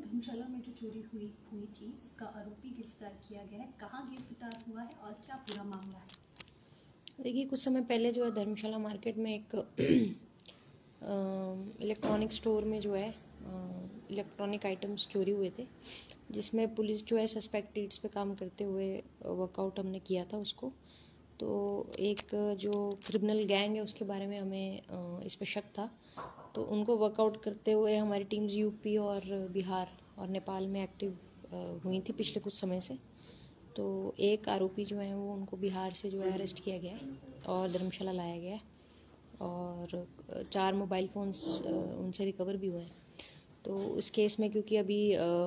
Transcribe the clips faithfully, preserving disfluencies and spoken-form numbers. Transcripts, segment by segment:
धर्मशाला में जो चोरी हुई हुई थी उसका आरोपी गिरफ्तार किया गया है, कहाँ गिरफ्तार हुआ है और क्या पूरा मामला है? देखिए, कुछ समय पहले जो है धर्मशाला मार्केट में एक इलेक्ट्रॉनिक स्टोर में जो है इलेक्ट्रॉनिक आइटम्स चोरी हुए थे, जिसमें पुलिस जो है सस्पेक्टेड्स पे काम करते हुए वर्कआउट हमने किया था उसको। तो एक जो क्रिमिनल गैंग है उसके बारे में हमें इस पे शक था, तो उनको वर्कआउट करते हुए हमारी टीम्स यूपी और बिहार और नेपाल में एक्टिव हुई थी पिछले कुछ समय से। तो एक आरोपी जो है वो उनको बिहार से जो है अरेस्ट किया गया है और धर्मशाला लाया गया है, और चार मोबाइल फ़ोन्स उनसे रिकवर भी हुए हैं। तो इस केस में क्योंकि अभी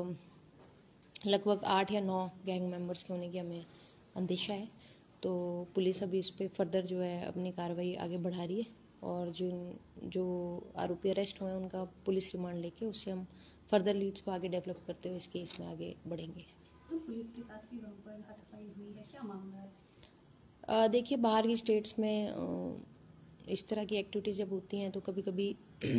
लगभग आठ या नौ गैंग मेंबर्स के होने की हमें अंदेशा है, तो पुलिस अभी इस पर फर्दर जो है अपनी कार्रवाई आगे बढ़ा रही है, और जो जो आरोपी अरेस्ट हुए हैं उनका पुलिस रिमांड लेके उससे हम फर्दर लीड्स को आगे डेवलप करते हुए इस केस में आगे बढ़ेंगे। तो पुलिस के साथ भी वहाँ पर हाथापाई हुई है, क्या मामला है? देखिए, बाहर की स्टेट्स में आ, इस तरह की एक्टिविटीज़ जब होती हैं तो कभी कभी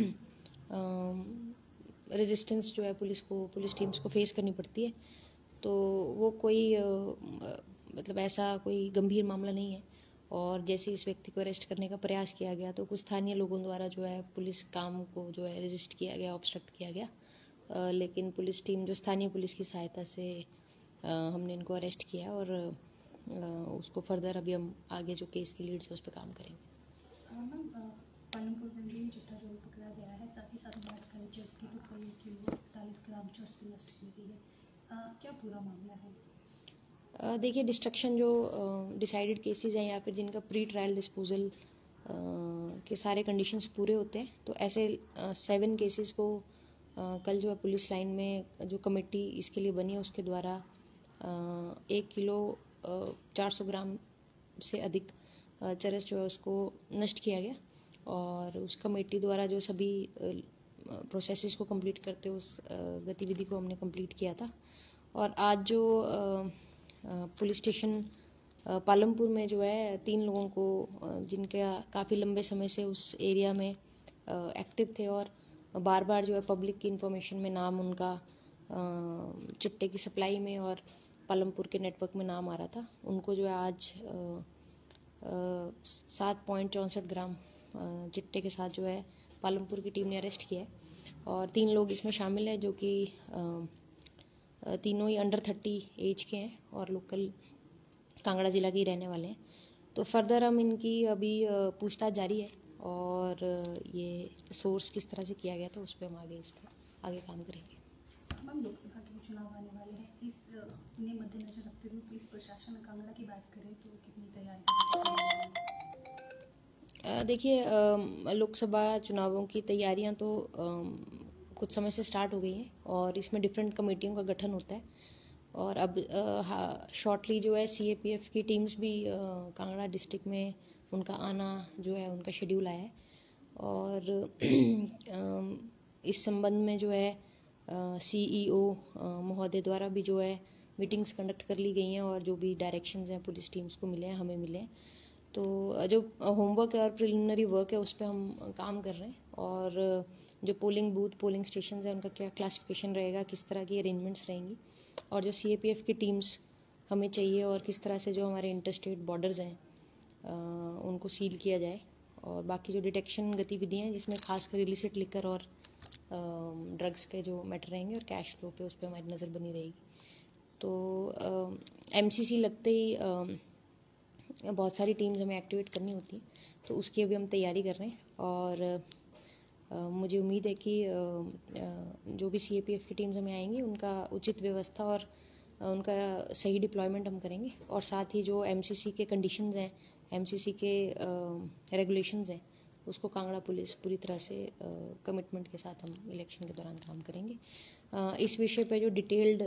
रेजिस्टेंस जो है पुलिस को पुलिस टीम्स को फेस करनी पड़ती है। तो वो कोई आ, मतलब ऐसा कोई गंभीर मामला नहीं है, और जैसे इस व्यक्ति को अरेस्ट करने का प्रयास किया गया तो कुछ स्थानीय लोगों द्वारा जो है पुलिस काम को जो है रेजिस्ट किया गया, ऑब्स्ट्रक्ट किया गया, आ, लेकिन पुलिस टीम जो स्थानीय पुलिस की सहायता से आ, हमने इनको अरेस्ट किया, और आ, उसको फर्दर अभी हम आगे जो केस की लीड्स है उस पर काम करेंगे। पालमपुर में भी चिट्टा चोर पकड़ा गया है, साथ ही साथ बात करें चर्स की तो कई किलो इकतालीस ग्राम चर्स भी नष्ट की गई है, क्या पूरा मामला है? देखिए, डिस्ट्रक्शन जो डिसाइडेड केसेस हैं या फिर जिनका प्री ट्रायल डिस्पोजल के सारे कंडीशंस पूरे होते हैं, तो ऐसे सेवन केसेस को आ, कल जो है पुलिस लाइन में जो कमेटी इसके लिए बनी है उसके द्वारा आ, एक किलो चार सौ ग्राम से अधिक चरस जो है उसको नष्ट किया गया, और उस कमेटी द्वारा जो सभी प्रोसेसेस को कंप्लीट करते उस गतिविधि को हमने कंप्लीट किया था। और आज जो पुलिस स्टेशन पालमपुर में जो है तीन लोगों को जिनके काफ़ी लंबे समय से उस एरिया में एक्टिव थे और बार बार जो है पब्लिक की इन्फॉर्मेशन में नाम उनका चिट्टे की सप्लाई में और पालमपुर के नेटवर्क में नाम आ रहा था, उनको जो है आज सात पॉइंट चौंसठ ग्राम चिट्टे के साथ जो है पालमपुर की टीम ने अरेस्ट किया है, और तीन लोग इसमें शामिल हैं जो कि तीनों ही अंडर थर्टी एज के हैं और लोकल कांगड़ा ज़िला के ही रहने वाले हैं। तो फर्दर हम इनकी अभी पूछताछ जारी है, और ये सोर्स किस तरह से किया गया था उस पर हम आगे इस पर आगे काम करेंगे। मैम, लोकसभा के चुनाव आने वाले हैं, इस इन्हें मद्देनजर रखते हुए पुलिस प्रशासन कांगड़ा की बात करें तो कितनी तैयारी? देखिए, लोकसभा चुनावों की तैयारियां तो कुछ समय से स्टार्ट हो गई हैं, और इसमें डिफरेंट कमेटियों का गठन होता है, और अब शॉर्टली जो है सीएपीएफ की टीम्स भी कांगड़ा डिस्ट्रिक्ट में उनका आना जो है उनका शेड्यूल आया है, और इस संबंध में जो है सीईओ महोदय द्वारा भी जो है मीटिंग्स कंडक्ट कर ली गई हैं, और जो भी डायरेक्शंस हैं पुलिस टीम्स को मिले हैं, हमें मिले हैं। तो जो होमवर्क है और प्रिलिमिनरी वर्क है उस पर हम काम कर रहे हैं, और जो पोलिंग बूथ पोलिंग स्टेशन है उनका क्या क्लासिफिकेशन रहेगा, किस तरह की अरेंजमेंट्स रहेंगी, और जो सीएपीएफ की टीम्स हमें चाहिए, और किस तरह से जो हमारे इंटरस्टेट बॉर्डर्स हैं उनको सील किया जाए, और बाकी जो डिटेक्शन गतिविधियाँ हैं जिसमें खासकर इलिसिट लिकर और ड्रग्स के जो मैटर रहेंगे और कैश फ्लो पे उस पर हमारी नज़र बनी रहेगी। तो एमसीसी लगते ही आ, बहुत सारी टीम्स हमें एक्टिवेट करनी होती हैं, तो उसकी अभी हम तैयारी कर रहे हैं, और आ, मुझे उम्मीद है कि आ, आ, जो भी सीएपीएफ की टीम्स हमें आएंगी उनका उचित व्यवस्था और आ, उनका सही डिप्लॉयमेंट हम करेंगे, और साथ ही जो एमसीसी के कंडीशंस हैं, एमसीसी के रेगुलेशंस हैं, उसको कांगड़ा पुलिस पूरी तरह से कमिटमेंट के साथ हम इलेक्शन के दौरान काम करेंगे। आ, इस विषय पे जो डिटेल्ड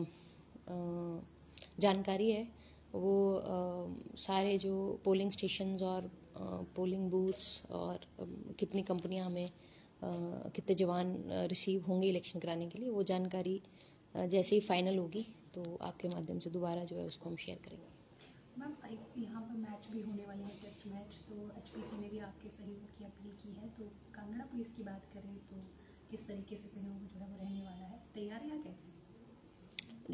जानकारी है वो आ, सारे जो पोलिंग स्टेशंस और पोलिंग बूथ्स और आ, कितनी कंपनियां हमें आ, कितने जवान रिसीव होंगे इलेक्शन कराने के लिए, वो जानकारी आ, जैसे ही फाइनल होगी तो आपके माध्यम से दोबारा जो है उसको हम शेयर करेंगे। मैम, यहाँ पर मैच भी होने वाले हैं, टेस्ट मैच, तो एचपीसी ने भी आपके सहयोग की अपील की है, तो कांगड़ा पुलिस की बात करें तो किस तरीके से सहयोग जो है वो रहने वाला है, तैयारियाँ कैसे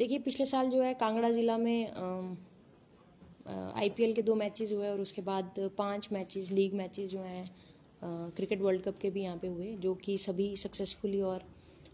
देखिए, पिछले साल जो है कांगड़ा ज़िला में आईपीएल के दो मैचेस हुए और उसके बाद पांच मैचेस लीग मैचेस जो हैं क्रिकेट वर्ल्ड कप के भी यहाँ पे हुए, जो कि सभी सक्सेसफुली और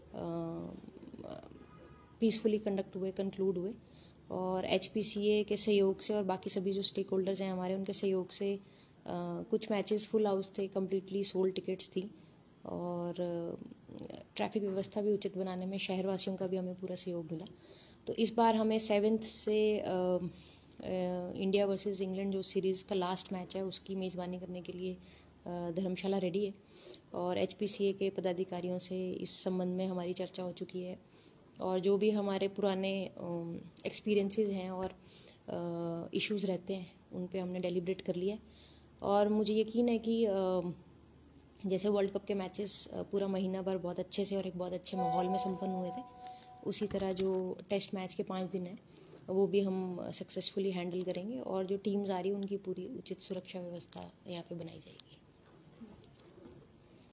पीसफुली कंडक्ट हुए, कंक्लूड हुए। और एचपीसीए के सहयोग से और बाकी सभी जो स्टेक होल्डर्स हैं हमारे, उनके सहयोग से आ, कुछ मैचेस फुल हाउस थे, कम्प्लीटली सोल्ड टिकट्स थी। और ट्रैफिक व्यवस्था भी उचित बनाने में शहरवासियों का भी हमें पूरा सहयोग मिला। तो इस बार हमें सेवेंथ से आ, आ, इंडिया वर्सेस इंग्लैंड जो सीरीज़ का लास्ट मैच है उसकी मेज़बानी करने के लिए धर्मशाला रेडी है। और एचपीसीए के पदाधिकारियों से इस संबंध में हमारी चर्चा हो चुकी है और जो भी हमारे पुराने एक्सपीरियंसेस हैं और इश्यूज़ रहते हैं उन पे हमने डेलिब्रेट कर लिया है। और मुझे यकीन है कि जैसे वर्ल्ड कप के मैचेस पूरा महीना भर बहुत अच्छे से और एक बहुत अच्छे माहौल में संपन्न हुए थे, उसी तरह जो टेस्ट मैच के पाँच दिन हैं वो भी हम सक्सेसफुली हैंडल करेंगे और जो टीम्स आ रही है उनकी पूरी उचित सुरक्षा व्यवस्था यहाँ पे बनाई जाएगी।